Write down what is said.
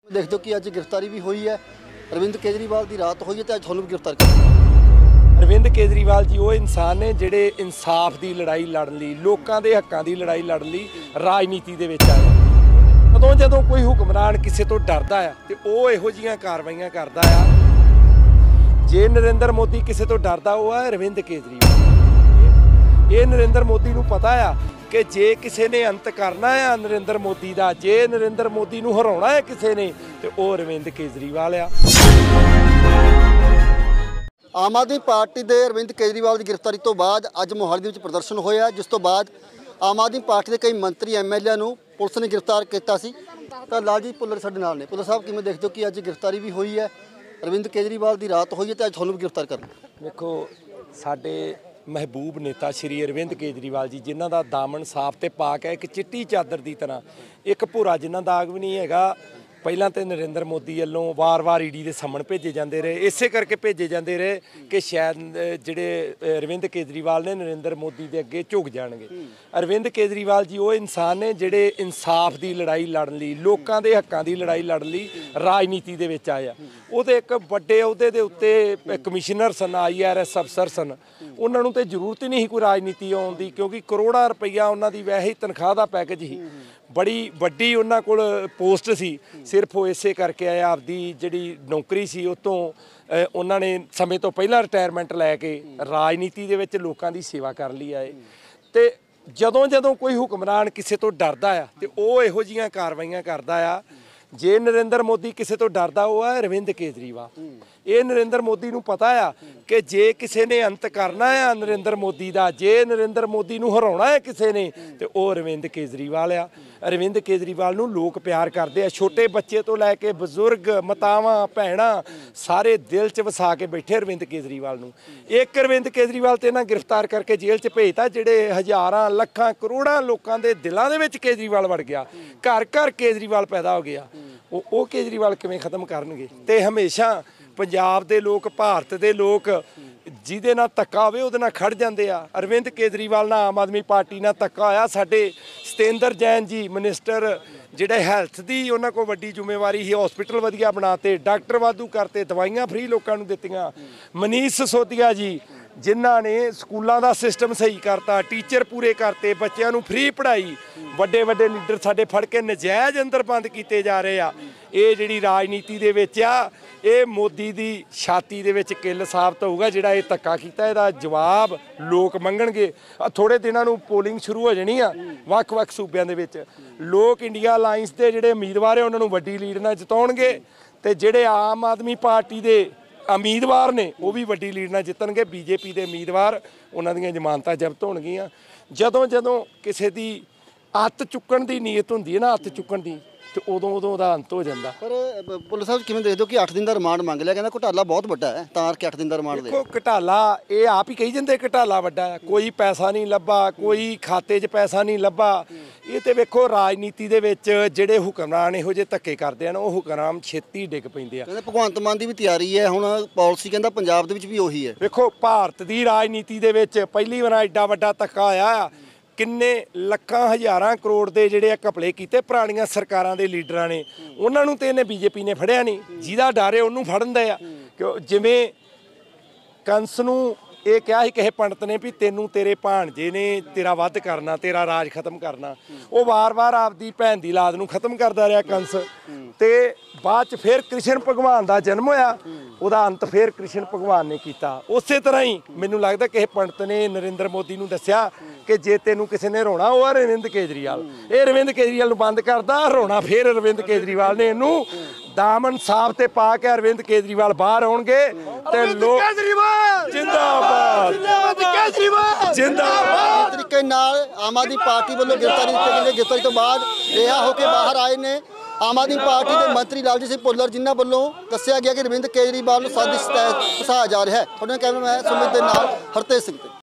देख दो कि अज गिरफ्तारी भी हुई है। अरविंद केजरीवाल की रात हुई है तो अज थानू भी गिरफ्तार कर। अरविंद केजरीवाल जी वो इंसान ने जिहड़े इंसाफ की लड़ाई लड़न लई लोकां दे हक्कां की लड़ाई लड़न लई राजनीति दे विच आए। कदों जदों कोई हुक्मरान किसी तो डरदा है तो वो इहो जिहियां कार्रवाइयां करदा है। जे नरेंद्र मोदी किसी तो डरदा वो है अरविंद केजरीवाल। ये नरेंद्र मोदी नूं पता है कि जे किसी ने अंत करना है नरेंद्र मोदी का, जे नरेंद्र मोदी नूं हराउणा है किसी ने तो वो अरविंद केजरीवाल आ। आम आदमी पार्टी के अरविंद केजरीवाल की गिरफ्तारी तो बाद अज मोहाली में प्रदर्शन होया, जिस तो बाद आम आदमी पार्टी के कई मंत्री MLA नूं पुलिस ने गिरफ्तार किया सी। तो लालजीत भुल्लर साडे नाल ने। भुल्लर साहब किवें देखदे हो कि अज गिरफ्तारी भी हुई है, अरविंद केजरीवाल की रात हुई है तो अज थानू भी गिरफ्तार करना? देखो साडे महबूब नेता श्री अरविंद केजरीवाल जी जिन्हां दा दामन साफ ते पाक है, एक चिट्टी चादर की तरह, एक भूरा जिन्हां दाग भी नहीं हैगा। पहलां तो नरेंद्र मोदी वालों वार-वार ईडी के समन भेजे जाते रहे, इसे करके भेजे जाते रहे कि शायद जिहड़े अरविंद केजरीवाल ने नरेंद्र मोदी के अगे झुक जाएंगे। अरविंद केजरीवाल जी वो इंसान ने जिहड़े इंसाफ की लड़ाई लड़न लई लोकां दे हक्कां की लड़ाई लड़न लई राजनीति दे विच आए। वो तो एक वड्डे अहुदे दे उत्ते कमिश्नर सन, IRS अफसर सन, उन्हां नूं ते जरूरत ही नहीं कोई राजनीति आउण दी, क्योंकि करोड़ां रुपया उन्हां दी वैसे ही तनख्वाह दा पैकेज ही, बड़ी वड्डी उन्हां कोल पोस्ट सी। सिर्फ वो इसे करके आए आपदी जिहड़ी नौकरी सी उतों उन्हां ने समय तो पहला रिटायरमेंट लैके राजनीति दे विच लोकां दी सेवा कर लई आए। ते जदों जदों कोई हुक्मरान किसी तो डरदा आ ते वो इहो जिहियां कार्रवाइयां करदा आ। जे नरेंद्र मोदी किसी तो डरदा वो है अरविंद केजरीवाल। ये नरेंद्र मोदी नूं पता है कि जे किसी ने अंत करना है नरेंद्र मोदी का, जे नरेंद्र मोदी नूं हराउणा है किसी ने तो वो अरविंद केजरीवाल आ। अरविंद केजरीवाल नूं लोग प्यार करते हैं, छोटे बच्चे तो लैके बजुर्ग, मातावां, भैणां सारे दिल च वसा के बैठे अरविंद केजरीवाल नूं। एक अरविंद केजरीवाल ते ना गिरफ्तार करके जेल च भेजता, जिहड़े हज़ारां लखां करोड़ां लोकां दे दिलां दे विच केजरीवाल वड़ गया, घर घर केजरीवाल पैदा हो गया। वो केजरीवाल किवें खत्म करनगे? ते हमेशा पंजाब दे लोग, भारत दे लोग जिहदे नाल धक्का होवे उहदे नाल खड़ जांदे आ। अरविंद केजरीवाल नाल आम आदमी पार्टी नाल धक्का होया। साडे सतेंद्र जैन जी मिनिस्टर जिहड़े हैल्थ दी उन्हां कोल वड्डी जिम्मेवारी ही, हॉस्पिटल वधिया बनाते, डॉक्टर वाधू करते, दवाइयां फ्री लोकां नूं दित्तियां। मनीष सिसोदिया जी जिन्हां ने स्कूलों का सिस्टम सही करता, टीचर पूरे करते, बच्चों नूं फ्री पढ़ाई। वड्डे वड्डे लीडर साडे फड़ के नजायज़ अंदर बंद किए जा रहे आ। ये जिहड़ी राजनीति दे विच आ, ये मोदी दी छाती दे विच किल साबित होऊगा। जिहड़ा ये धक्का कीता इहदा जवाब लोग मंगणगे। थोड़े दिनां नूं पोलिंग शुरू हो जानी आ वख-वख सूबिਆਂ ਦੇ ਵਿੱਚ। लोग इंडिया अलायंस ਦੇ ਜਿਹੜੇ उम्मीदवार है उन्हां नूं वड्डी लीड नाल जिताउणगे ते जिहड़े आम आदमी पार्टी दे उम्मीदवार ने वो भी वड्डी लीड नाल जितणगे। BJP के उम्मीदवार उन्हां दीयां जमानतां जब्त होणगीਆਂ। जदों जदों किसी की हत्थ चुकण की नीयत हुंदी है ना, हत्थ चुकण की, तो उदों उहदा अंत हो जाता। पर पुलिस साहब किवें देखदे हो कि 8 दिन का रिमांड मंग लिया, कहंदा घोटाला बहुत वड्डा है तां करके 8 दिन का रिमांड दे। देखो घोटाला ये आप ही कही जाते घोटाला वड्डा है, कोई पैसा नहीं लभा, कोई खाते 'च पैसा नहीं लभा। ये तो वेखो राजनीति दे विच जिहड़े हुक्मरान इहो ਜਿਹੇ धक्के करते हैं वो हुक्मरान छेती डिग पैंदे आ। भगवंत मान की भी तैयारी है, हुण पॉलिसी कहंदा पंजाब दे विच भी उही है। वेखो भारत की राजनीति दे विच पहली वार एड्डा वड्डा धक्का होया, किन्ने लखां हज़ारां करोड़ के जिहड़े घपले कीते पुराणियां सरकारां दे लीडरां ने, उन्हां नूं ते इहने BJP ने फड़िया नहीं। जिहदा डर है उहनूं फड़न दे आ। क्यों जिवें कंस नूं ये कहा ही किसी पंडित ने भी तेनों तेरे भाणजे ने तेरा वध करना, तेरा राज खत्म करना। वो वार वार आपदी भैन दी औलाद नूं खत्म करदा रहा कंस। ते बाद च फिर कृष्ण भगवान का जन्म होया, उहदा अंत फिर कृष्ण भगवान ने किया। उस तरह ही मैनूं लगदा किसी पंडित ने नरेंद्र मोदी नूं दस्सिया कि जे तेनों किसी ने रोना वो अरविंद केजरीवाल। ये अरविंद केजरीवाल नूं बंद करदा, रोना फिर अरविंद केजरीवाल ने। इनू दामन साफ ते पा के अरविंद केजरीवाल बाहर आउणगे ते लोग जिंदाबाद जिंदाबाद तरीके नाल आम आदमी पार्टी वालों गिरफ्तारी दी गई। गिरफ्तारी तो बाद रिहा होकर बाहर आए ने आम आदमी पार्टी के मंत्री लालजीत सिंह भुल्लर, जिन्हां वालों दस्सिया गया कि अरविंद केजरीवाल नूं साजिश तहत फसाया जा रहा है। थोड़े कैमरा मैं सुमित दे नाल हरतेज सिंह।